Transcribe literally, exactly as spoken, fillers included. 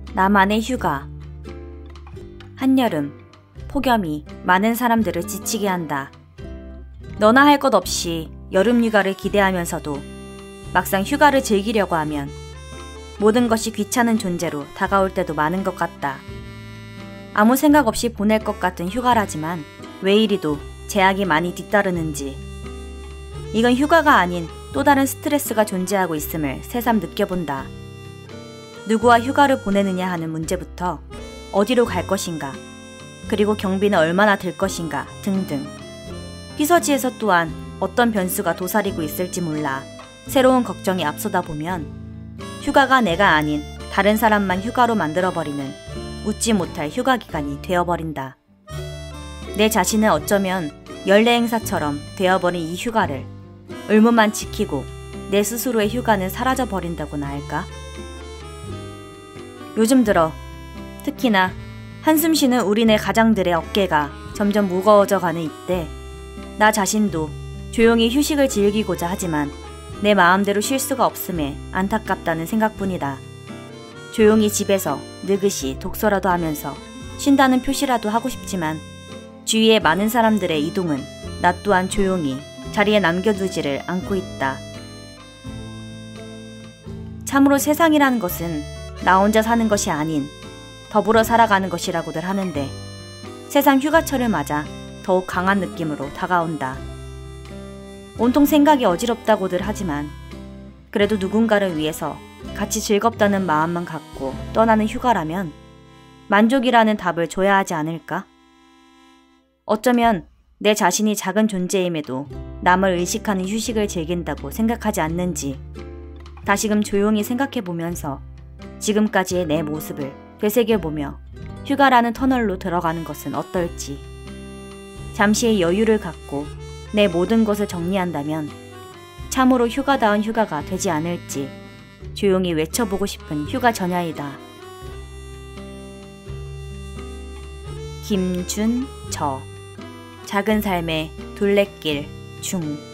나만의 휴가. 한여름, 폭염이 많은 사람들을 지치게 한다. 너나 할 것 없이 여름 휴가를 기대하면서도 막상 휴가를 즐기려고 하면 모든 것이 귀찮은 존재로 다가올 때도 많은 것 같다. 아무 생각 없이 보낼 것 같은 휴가라지만 왜 이리도 제약이 많이 뒤따르는지. 이건 휴가가 아닌 또 다른 스트레스가 존재하고 있음을 새삼 느껴본다. 누구와 휴가를 보내느냐 하는 문제부터 어디로 갈 것인가, 그리고 경비는 얼마나 들 것인가 등등. 피서지에서 또한 어떤 변수가 도사리고 있을지 몰라 새로운 걱정이 앞서다 보면 휴가가 내가 아닌 다른 사람만 휴가로 만들어버리는 웃지 못할 휴가 기간이 되어버린다. 내 자신은 어쩌면 연례 행사처럼 되어버린 이 휴가를 의무만 지키고 내 스스로의 휴가는 사라져버린다고나 할까? 요즘 들어 특히나 한숨 쉬는 우리네 가장들의 어깨가 점점 무거워져 가는 이때 나 자신도 조용히 휴식을 즐기고자 하지만 내 마음대로 쉴 수가 없음에 안타깝다는 생각뿐이다. 조용히 집에서 느긋이 독서라도 하면서 쉰다는 표시라도 하고 싶지만 주위에 많은 사람들의 이동은 나 또한 조용히 자리에 남겨두지를 않고 있다. 참으로 세상이라는 것은 나 혼자 사는 것이 아닌 더불어 살아가는 것이라고들 하는데 세상 휴가철을 맞아 더욱 강한 느낌으로 다가온다. 온통 생각이 어지럽다고들 하지만 그래도 누군가를 위해서 같이 즐겁다는 마음만 갖고 떠나는 휴가라면 만족이라는 답을 줘야 하지 않을까? 어쩌면 내 자신이 작은 존재임에도 남을 의식하는 휴식을 즐긴다고 생각하지 않는지 다시금 조용히 생각해보면서 지금까지의 내 모습을 되새겨보며 휴가라는 터널로 들어가는 것은 어떨지. 잠시의 여유를 갖고 내 모든 것을 정리한다면 참으로 휴가다운 휴가가 되지 않을지 조용히 외쳐보고 싶은 휴가 전야이다. 김준저. 작은 삶의 둘레길 중.